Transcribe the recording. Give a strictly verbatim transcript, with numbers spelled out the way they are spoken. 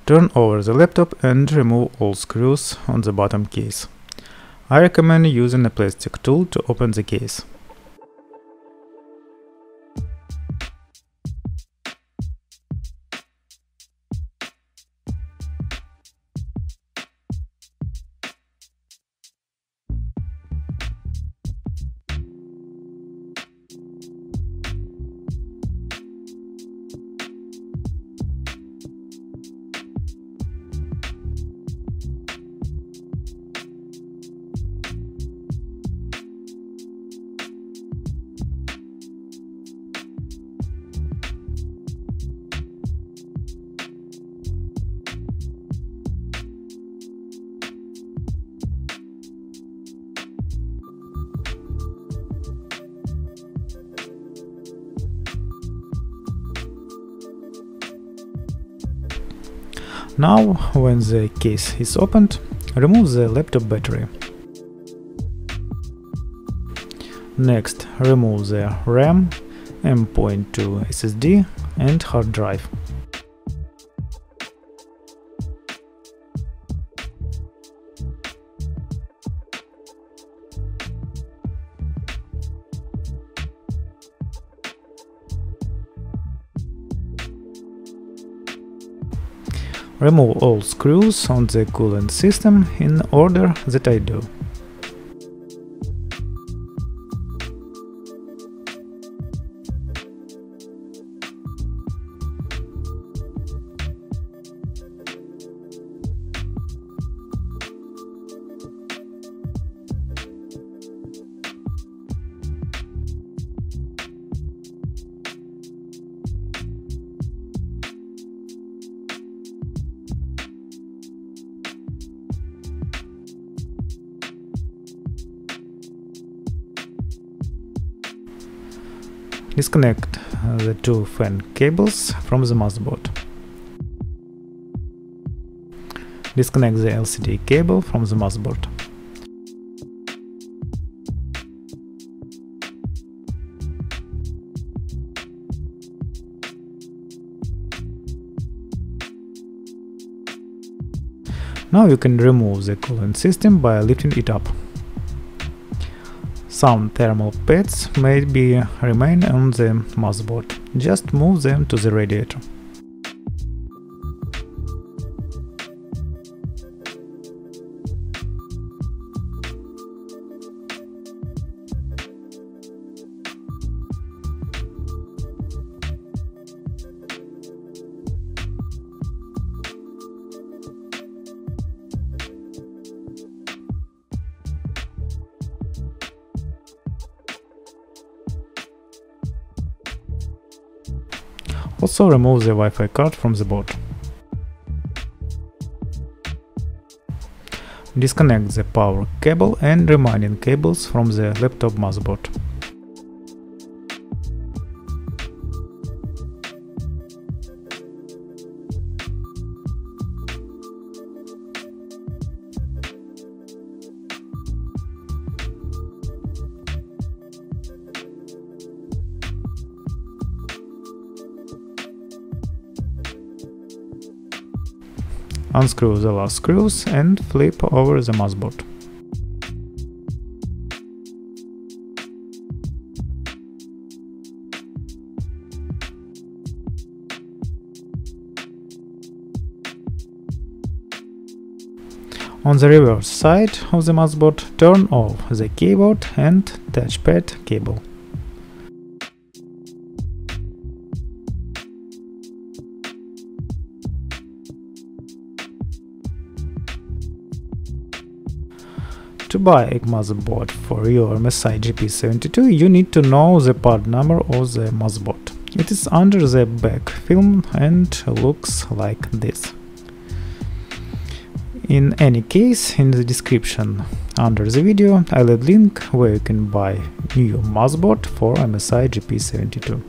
Turn over the laptop and remove all screws on the bottom case. I recommend using a plastic tool to open the case. Now, when the case is opened, remove the laptop battery. Next, remove the RAM, M dot two S S D and hard drive. Remove all screws on the coolant system in order that I do. Disconnect the two fan cables from the motherboard. Disconnect the L C D cable from the motherboard. Now you can remove the coolant system by lifting it up. Some thermal pads may be remain on the motherboard. Just move them to the radiator. Also remove the Wi-Fi card from the board. Disconnect the power cable and remaining cables from the laptop motherboard. Unscrew the last screws and flip over the motherboard. On the reverse side of the motherboard, turn off the keyboard and touchpad cable. To buy a motherboard for your M S I G P seventy-two, you need to know the part number of the motherboard. It is under the back film and looks like this. In any case, in the description under the video I'll add link where you can buy new motherboard for M S I G P seventy-two.